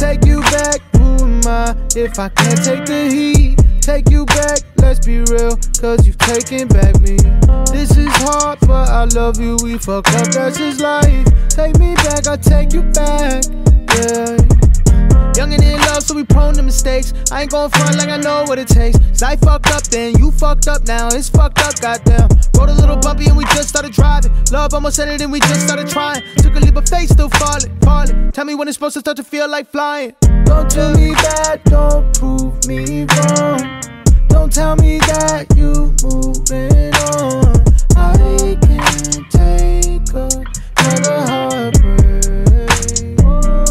Take you back, who am I if I can't take the heat? Take you back, let's be real, cause you've taken back me. This is hard, but I love you, we fuck up, that's just life. Take me back, I'll take you back, yeah. Young and in love, so we prone to mistakes. I ain't gon' front like I know what it takes. Cause I fucked up then, you fucked up now, it's fucked up, goddamn. Rode a little bumpy and we just started driving. Love almost ended and we just started trying. Took a leap of faith, still falling. Tell me when it's supposed to start to feel like flying. Don't tell me that, don't prove me wrong. Don't tell me that you moving on. I can't take another heartbreak.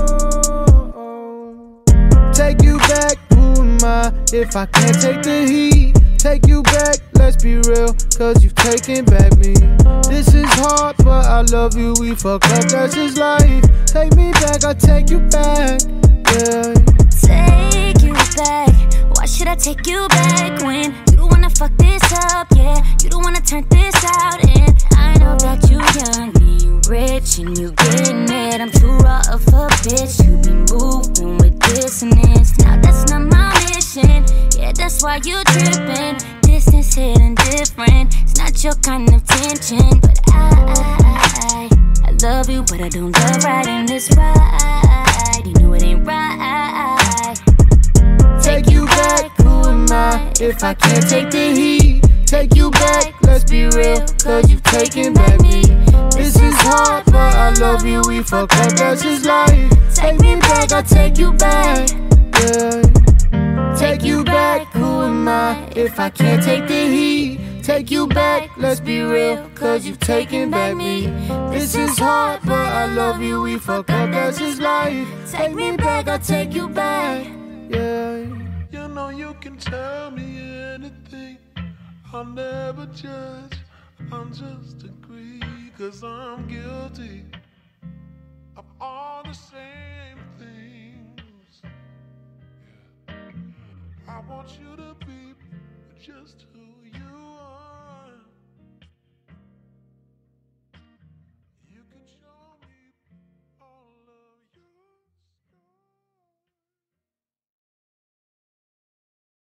Take you back, who am I if I can't take the heat? Take you back, let's be real, cause you've taken back me. This is hard, but I love you, we fuck up, that's just life. Take me back, I'll take you back, yeah. Take you back, why should I take you back when you don't wanna fuck this up, yeah? You don't wanna turn this out, and I know that you young, and you rich, and you getting it. I'm too raw of a bitch, you be moving with dissonance. Now that's not my mission, yeah, that's why you tripping. Distance hitting different, it's not your kind of tension. But I love you, but I don't love riding this ride. You know it ain't right. Take you back, who am I if I can't take the heat? Take you back, let's be real, cause you've taken back me. This is hard, but I love you, we fuck up, that's just life. Take me back, I'll take you back, yeah. Take you back, who am I if I can't take the heat? Take you back, let's be real, cause you've taken back me. This is hard, but I love you, we fuck up, that's just life. Take me back, I'll take you back, yeah. You know you can tell me anything, I'll never judge, I'll just agree. Cause I'm guilty of all the same things, yeah. I want you to be just who